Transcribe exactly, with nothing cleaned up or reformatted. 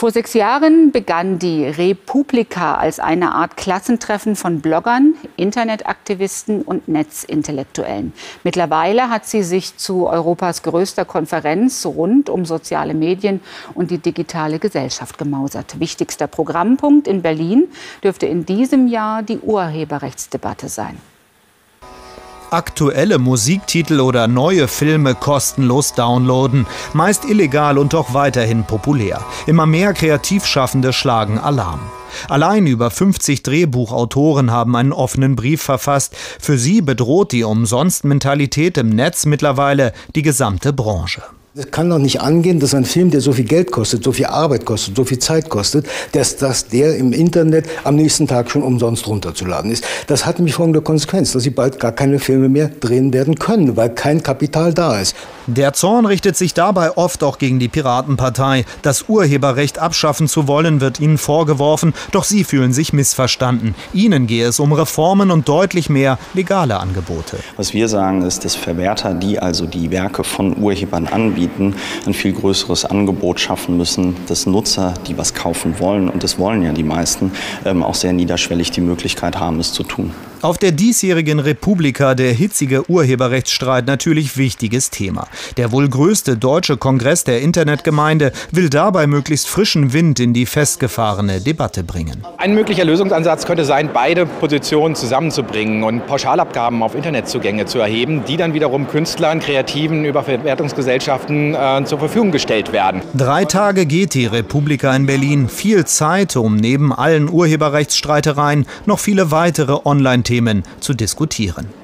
Vor sechs Jahren begann die Republika als eine Art Klassentreffen von Bloggern, Internetaktivisten und Netzintellektuellen. Mittlerweile hat sie sich zu Europas größter Konferenz rund um soziale Medien und die digitale Gesellschaft gemausert. Wichtigster Programmpunkt in Berlin dürfte in diesem Jahr die Urheberrechtsdebatte sein. Aktuelle Musiktitel oder neue Filme kostenlos downloaden. Meist illegal und doch weiterhin populär. Immer mehr Kreativschaffende schlagen Alarm. Allein über fünfzig Drehbuchautoren haben einen offenen Brief verfasst. Für sie bedroht die Umsonst-Mentalität im Netz mittlerweile die gesamte Branche. Es kann doch nicht angehen, dass ein Film, der so viel Geld kostet, so viel Arbeit kostet, so viel Zeit kostet, dass, dass der im Internet am nächsten Tag schon umsonst runterzuladen ist. Das hat nämlich folgende Konsequenz, dass sie bald gar keine Filme mehr drehen werden können, weil kein Kapital da ist. Der Zorn richtet sich dabei oft auch gegen die Piratenpartei. Das Urheberrecht abschaffen zu wollen, wird ihnen vorgeworfen, doch sie fühlen sich missverstanden. Ihnen gehe es um Reformen und deutlich mehr legale Angebote. Was wir sagen ist, dass Verwerter, die also die Werke von Urhebern anbieten, ein viel größeres Angebot schaffen müssen, dass Nutzer, die was kaufen wollen, und das wollen ja die meisten, auch sehr niederschwellig die Möglichkeit haben, es zu tun. Auf der diesjährigen Republika der hitzige Urheberrechtsstreit natürlich wichtiges Thema. Der wohl größte deutsche Kongress der Internetgemeinde will dabei möglichst frischen Wind in die festgefahrene Debatte bringen. Ein möglicher Lösungsansatz könnte sein, beide Positionen zusammenzubringen und Pauschalabgaben auf Internetzugänge zu erheben, die dann wiederum Künstlern, Kreativen über Verwertungsgesellschaften äh, zur Verfügung gestellt werden. Drei Tage geht die Republika in Berlin. Viel Zeit, um neben allen Urheberrechtsstreitereien noch viele weitere Online-Themen zu diskutieren.